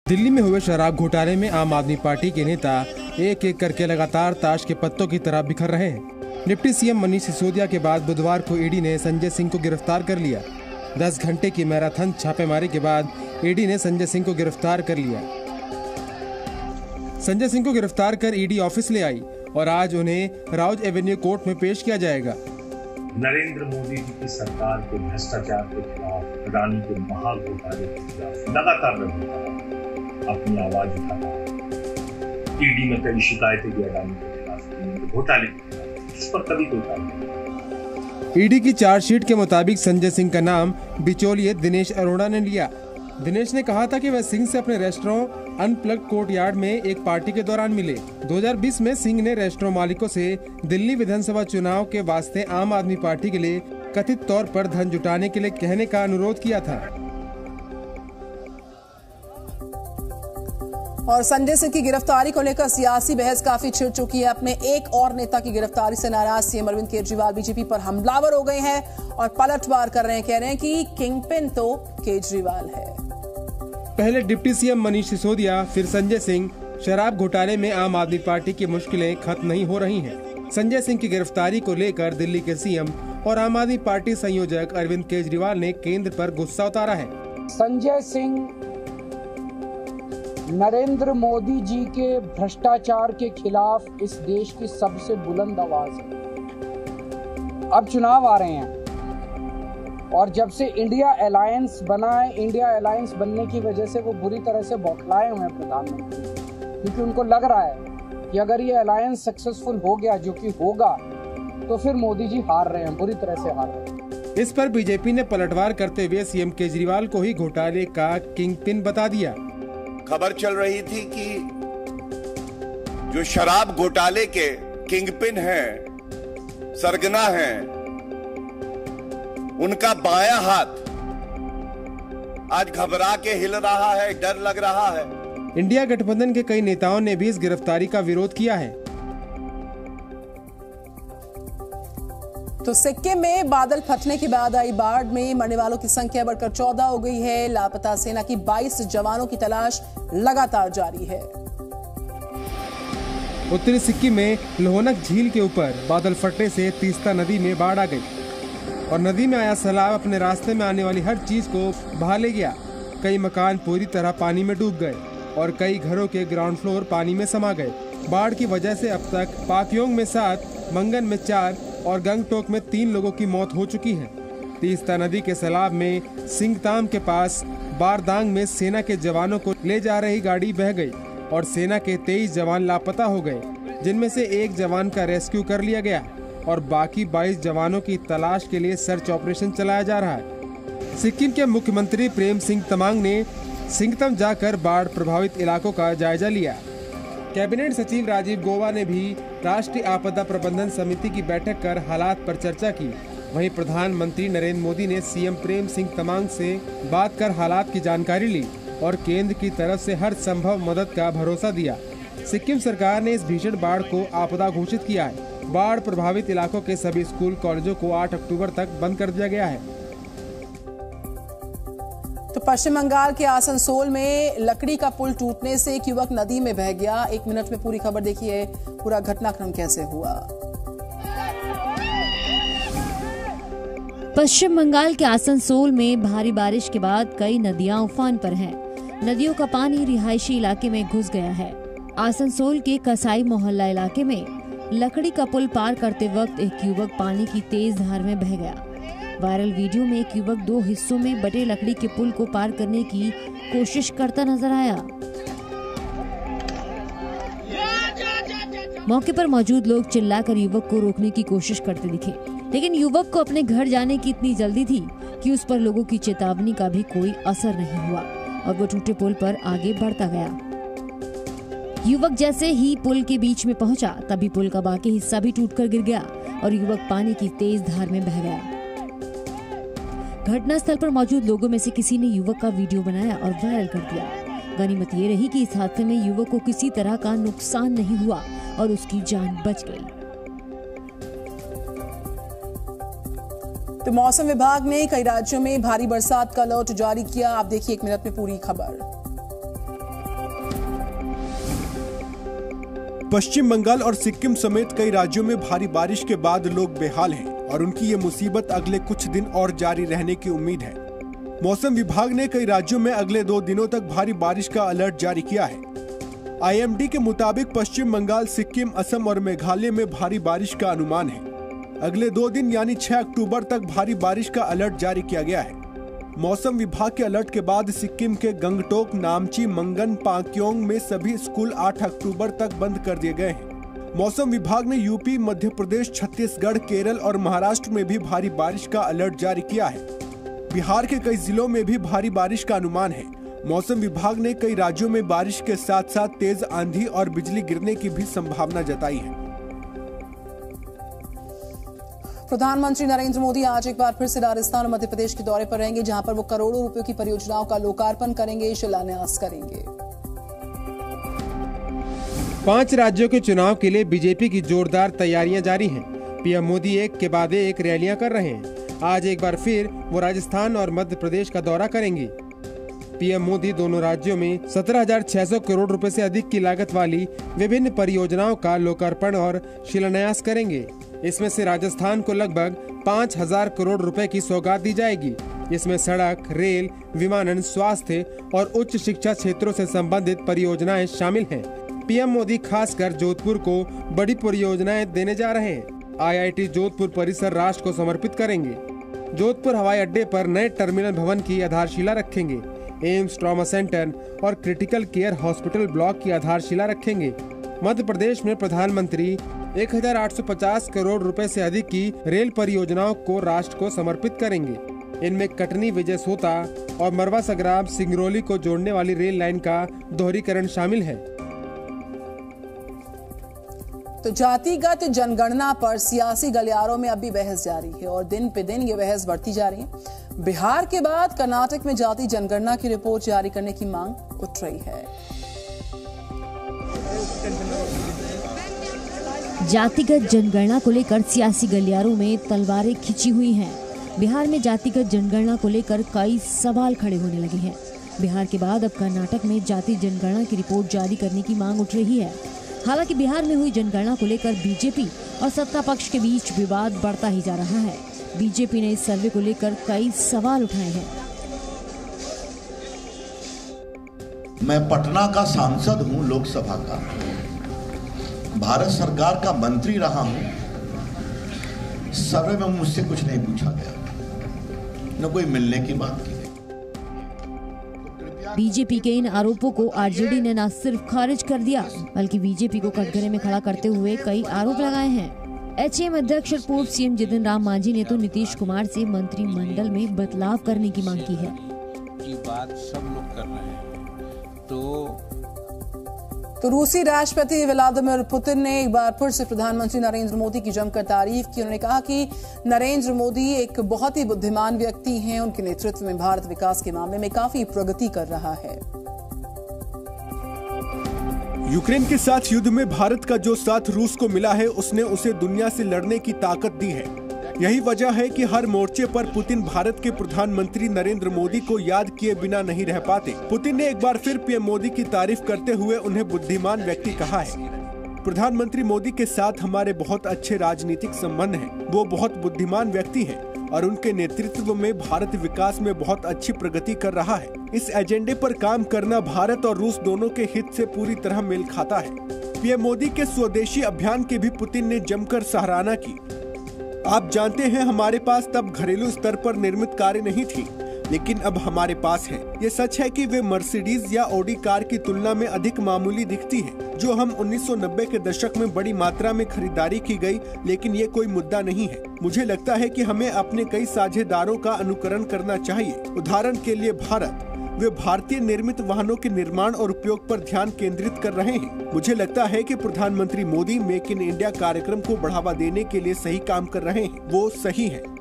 दिल्ली में हुए शराब घोटाले में आम आदमी पार्टी के नेता एक एक करके लगातार ताश के पत्तों की तरह बिखर रहे हैं। डिप्टी सीएम मनीष सिसोदिया के बाद बुधवार को ईडी ने संजय सिंह को गिरफ्तार कर लिया। 10 घंटे की मैराथन छापेमारी के बाद ईडी ने संजय सिंह को गिरफ्तार कर लिया। संजय सिंह को गिरफ्तार कर ईडी ऑफिस ले आई और आज उन्हें राउज एवेन्यू कोर्ट में पेश किया जाएगा। नरेंद्र मोदी जी की सरकार के भ्रष्टाचार के खिलाफ, अडानी के महाघोटाले के खिलाफ लगातार अपनी आवाज उठाता है। ईडी में कई शिकायतें भी अडानी के खिलाफ, घोटाले के खिलाफ, इस पर कभी कोई कार्रवाई। ईडी की चार्जशीट के मुताबिक संजय सिंह का नाम बिचौलिए दिनेश अरोड़ा ने लिया। दिनेश ने कहा था कि वह सिंह से अपने रेस्टोरेंट अनप्लग्ड कोर्टयार्ड में एक पार्टी के दौरान मिले। 2020 में सिंह ने रेस्टोरेंट मालिकों से दिल्ली विधानसभा चुनाव के वास्ते आम आदमी पार्टी के लिए कथित तौर पर धन जुटाने के लिए कहने का अनुरोध किया था। और संजय सिंह की गिरफ्तारी को लेकर सियासी बहस काफी छिड़ चुकी है। अपने एक और नेता की गिरफ्तारी से नाराज सीएम अरविंद केजरीवाल बीजेपी पर हमलावर हो गए हैं और पलटवार कर रहे हैं। कह रहे हैं कि किंगपिन तो केजरीवाल है। पहले डिप्टी सीएम मनीष सिसोदिया, फिर संजय सिंह। शराब घोटाले में आम आदमी पार्टी की मुश्किलें खत्म नहीं हो रही हैं। संजय सिंह की गिरफ्तारी को लेकर दिल्ली के सीएम और आम आदमी पार्टी संयोजक अरविंद केजरीवाल ने केंद्र पर गुस्सा उतारा है। संजय सिंह नरेंद्र मोदी जी के भ्रष्टाचार के खिलाफ इस देश की सबसे बुलंद आवाज है। अब चुनाव आ रहे हैं और जब से इंडिया अलायंस बना है, इंडिया अलायंस बनने की वजह से वो बुरी तरह से बौखलाए हुए हैं प्रधानमंत्री, क्योंकि उनको लग रहा है कि अगर ये अलायंस सक्सेसफुल हो गया, जो कि होगा, तो फिर मोदी जी हार रहे हैं, बुरी तरह से हार रहे हैं। इस पर बीजेपी ने पलटवार करते हुए सीएम केजरीवाल को ही घोटाले का किंगपिन बता दिया। खबर चल रही थी कि जो शराब घोटाले के किंगपिन हैं, सरगना हैं, उनका बायां हाथ आज घबरा के हिल रहा है, डर लग रहा है। इंडिया गठबंधन के कई नेताओं ने भी इस गिरफ्तारी का विरोध किया है। तो सिक्किम में बादल फटने के बाद आई बाढ़ में मरने वालों की संख्या बढ़कर 14 हो गई है। लापता सेना की 22 जवानों की तलाश लगातार जारी है। उत्तरी सिक्किम में लोहनक झील के ऊपर बादल फटने से तीस्ता नदी में बाढ़ आ गई और नदी में आया सैलाब अपने रास्ते में आने वाली हर चीज को बहा ले गया। कई मकान पूरी तरह पानी में डूब गए और कई घरों के ग्राउंड फ्लोर पानी में समा गए। बाढ़ की वजह से अब तक पाक्योंग में 7, मंगन में 4 और गंगटोक में 3 लोगों की मौत हो चुकी है। तीस्ता नदी के सैलाब में सिंगताम के पास बारदांग में सेना के जवानों को ले जा रही गाड़ी बह गई और सेना के 23 जवान लापता हो गए, जिनमें से एक जवान का रेस्क्यू कर लिया गया और बाकी 22 जवानों की तलाश के लिए सर्च ऑपरेशन चलाया जा रहा है। सिक्किम के मुख्यमंत्री प्रेम सिंह तमांग ने सिंगतम जाकर बाढ़ प्रभावित इलाकों का जायजा लिया। कैबिनेट सचिव राजीव गौबा ने भी राष्ट्रीय आपदा प्रबंधन समिति की बैठक कर हालात पर चर्चा की। वहीं प्रधानमंत्री नरेंद्र मोदी ने सीएम प्रेम सिंह तमांग से बात कर हालात की जानकारी ली और केंद्र की तरफ से हर संभव मदद का भरोसा दिया। सिक्किम सरकार ने इस भीषण बाढ़ को आपदा घोषित किया है। बाढ़ प्रभावित इलाकों के सभी स्कूल कॉलेजों को 8 अक्टूबर तक बंद कर दिया गया है। तो पश्चिम बंगाल के आसनसोल में लकड़ी का पुल टूटने से एक युवक नदी में बह गया। 1 मिनट में पूरी खबर देखिए, पूरा घटनाक्रम कैसे हुआ। पश्चिम बंगाल के आसनसोल में भारी बारिश के बाद कई नदियां उफान पर हैं। नदियों का पानी रिहायशी इलाके में घुस गया है। आसनसोल के कसाई मोहल्ला इलाके में लकड़ी का पुल पार करते वक्त एक युवक पानी की तेज धार में बह गया। वायरल वीडियो में एक युवक 2 हिस्सों में बटे लकड़ी के पुल को पार करने की कोशिश करता नजर आया। मौके पर मौजूद लोग चिल्लाकर युवक को रोकने की कोशिश करते दिखे, लेकिन युवक को अपने घर जाने की इतनी जल्दी थी कि उस पर लोगों की चेतावनी का भी कोई असर नहीं हुआ और वो टूटे पुल पर आगे बढ़ता गया। युवक जैसे ही पुल के बीच में पहुंचा, तभी पुल का बाकी हिस्सा भी टूटकर गिर गया और युवक पानी की तेज धार में बह गया। घटनास्थल पर मौजूद लोगों में से किसी ने युवक का वीडियो बनाया और वायरल कर दिया। गनीमत ये रही कि इस हादसे में युवक को किसी तरह का नुकसान नहीं हुआ और उसकी जान बच गई। तो मौसम विभाग ने कई राज्यों में भारी बरसात का अलर्ट जारी किया। आप देखिए 1 मिनट में पूरी खबर। पश्चिम बंगाल और सिक्किम समेत कई राज्यों में भारी बारिश के बाद लोग बेहाल हैं और उनकी ये मुसीबत अगले कुछ दिन और जारी रहने की उम्मीद है। मौसम विभाग ने कई राज्यों में अगले 2 दिनों तक भारी बारिश का अलर्ट जारी किया है। IMD के मुताबिक पश्चिम बंगाल, सिक्किम, असम और मेघालय में भारी बारिश का अनुमान है। अगले 2 दिन यानी 6 अक्टूबर तक भारी बारिश का अलर्ट जारी किया गया है। मौसम विभाग के अलर्ट के बाद सिक्किम के गंगटोक, नामची, मंगन, पाक्योंग में सभी स्कूल 8 अक्टूबर तक बंद कर दिए गए हैं। मौसम विभाग ने यूपी, मध्य प्रदेश, छत्तीसगढ़, केरल और महाराष्ट्र में भी भारी बारिश का अलर्ट जारी किया है। बिहार के कई जिलों में भी भारी बारिश का अनुमान है। मौसम विभाग ने कई राज्यों में बारिश के साथ साथ तेज आंधी और बिजली गिरने की भी संभावना जताई है। प्रधानमंत्री नरेंद्र मोदी आज एक बार फिर से राजस्थान और मध्य प्रदेश के दौरे पर रहेंगे, जहां पर वो करोड़ों रुपयों की परियोजनाओं का लोकार्पण करेंगे, शिलान्यास करेंगे। 5 राज्यों के चुनाव के लिए बीजेपी की जोरदार तैयारियां जारी हैं। पीएम मोदी एक के बाद एक रैलियां कर रहे हैं। आज एक बार फिर वो राजस्थान और मध्य प्रदेश का दौरा करेंगे। पीएम मोदी दोनों राज्यों में 17,600 करोड़ रुपए से अधिक की लागत वाली विभिन्न परियोजनाओं का लोकार्पण और शिलान्यास करेंगे। इसमें से राजस्थान को लगभग 5,000 करोड़ रुपए की सौगात दी जाएगी। इसमें सड़क, रेल, विमानन, स्वास्थ्य और उच्च शिक्षा क्षेत्रों से संबंधित परियोजनाएं शामिल हैं। पीएम मोदी खासकर जोधपुर को बड़ी परियोजनाएं देने जा रहे हैं। IIT जोधपुर परिसर राष्ट्र को समर्पित करेंगे। जोधपुर हवाई अड्डे पर नए टर्मिनल भवन की आधारशिला रखेंगे। एम्स, ट्रॉमा सेंटर और क्रिटिकल केयर हॉस्पिटल ब्लॉक की आधारशिला रखेंगे। मध्य प्रदेश में प्रधानमंत्री 1,850 करोड़ रुपए से अधिक की रेल परियोजनाओं को राष्ट्र को समर्पित करेंगे। इनमें कटनी, विजय सोता और मरवा सग्राम, सिंगरौली को जोड़ने वाली रेल लाइन का दोहरीकरण शामिल है। तो जातिगत जनगणना पर सियासी गलियारों में अब भी बहस जारी है और दिन पे दिन ये बहस बढ़ती जा रही है। बिहार के बाद कर्नाटक में जाति जनगणना की रिपोर्ट जारी करने की मांग उठ रही है। जातिगत जनगणना को लेकर सियासी गलियारों में तलवारें खिंची हुई हैं। बिहार में जातिगत जनगणना को लेकर कई सवाल खड़े होने लगे हैं। बिहार के बाद अब कर्नाटक में जाति जनगणना की रिपोर्ट जारी करने की मांग उठ रही है। हालांकि बिहार में हुई जनगणना को लेकर बीजेपी और सत्ता पक्ष के बीच विवाद बढ़ता ही जा रहा है। बीजेपी ने इस सर्वे को लेकर कई सवाल उठाए हैं। मैं पटना का सांसद हूं, लोकसभा का, भारत सरकार का मंत्री रहा हूं। सर्वे में मुझसे कुछ नहीं पूछा गया, न कोई मिलने की बात की। बीजेपी के इन आरोपों को आरजेडी ने न सिर्फ खारिज कर दिया, बल्कि बीजेपी को कटघरे में खड़ा करते हुए कई आरोप लगाए हैं। HAM अध्यक्ष और पूर्व सीएम जितिन राम मांझी ने तो नीतीश कुमार से मंत्रिमंडल में बदलाव करने की मांग की है। की बात सब लोग कर रहे हैं। तो रूसी राष्ट्रपति व्लादिमीर पुतिन ने एक बार फिर से प्रधानमंत्री नरेंद्र मोदी की जमकर तारीफ की। उन्होंने कहा कि नरेंद्र मोदी एक बहुत ही बुद्धिमान व्यक्ति हैं। उनके नेतृत्व में भारत विकास के मामले में काफी प्रगति कर रहा है। यूक्रेन के साथ युद्ध में भारत का जो साथ रूस को मिला है, उसने उसे दुनिया से लड़ने की ताकत दी है। यही वजह है कि हर मोर्चे पर पुतिन भारत के प्रधानमंत्री नरेंद्र मोदी को याद किए बिना नहीं रह पाते। पुतिन ने एक बार फिर पीएम मोदी की तारीफ करते हुए उन्हें बुद्धिमान व्यक्ति कहा है। प्रधानमंत्री मोदी के साथ हमारे बहुत अच्छे राजनीतिक संबंध हैं। वो बहुत बुद्धिमान व्यक्ति हैं और उनके नेतृत्व में भारत विकास में बहुत अच्छी प्रगति कर रहा है। इस एजेंडे पर काम करना भारत और रूस दोनों के हित से पूरी तरह मेल खाता है। पीएम मोदी के स्वदेशी अभियान की भी पुतिन ने जमकर सराहना की। आप जानते हैं, हमारे पास तब घरेलू स्तर पर निर्मित कारें नहीं थी, लेकिन अब हमारे पास है। ये सच है कि वे मर्सिडीज या ऑडी कार की तुलना में अधिक मामूली दिखती है, जो हम 1990 के दशक में बड़ी मात्रा में खरीदारी की गई, लेकिन ये कोई मुद्दा नहीं है। मुझे लगता है कि हमें अपने कई साझेदारों का अनुकरण करना चाहिए। उदाहरण के लिए भारत, वे भारतीय निर्मित वाहनों के निर्माण और उपयोग पर ध्यान केंद्रित कर रहे हैं। मुझे लगता है कि प्रधानमंत्री मोदी मेक इन इंडिया कार्यक्रम को बढ़ावा देने के लिए सही काम कर रहे हैं। वो सही है।